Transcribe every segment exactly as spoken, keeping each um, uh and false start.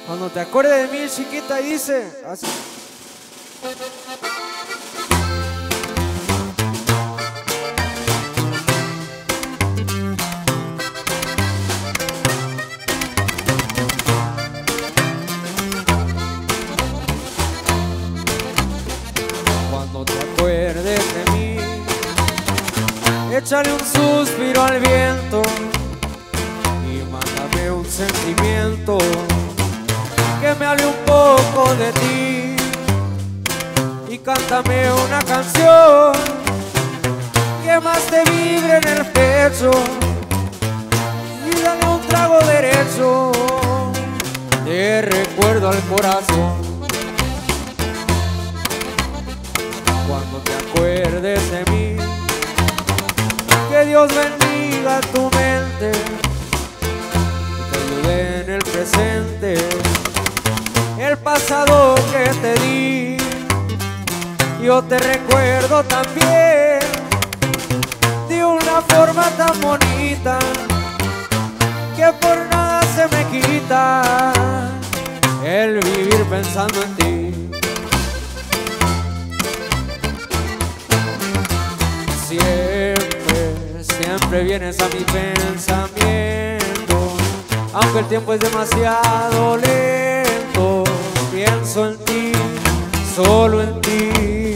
Cuando te acuerdes de mí, chiquita, dice así. Cuando te acuerdes de mí, échale un suspiro al viento y mándame un sentimiento que me hable un poco de ti, y cántame una canción que más te vibre en el pecho, y dale un trago derecho de recuerdo al corazón. Cuando te acuerdes de mí, que Dios bendiga tu mente y te ayude en el presente. El pasado que te di, yo te recuerdo también de una forma tan bonita que por nada se me quita el vivir pensando en ti. Siempre, siempre vienes a mi pensamiento, aunque el tiempo es demasiado lento. Pienso en ti, solo en ti.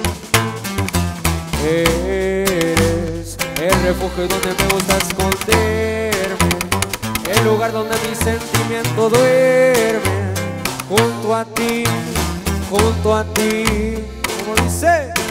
Eres el refugio donde me gusta esconderme, el lugar donde mi sentimiento duerme. Junto a ti, junto a ti, como dice.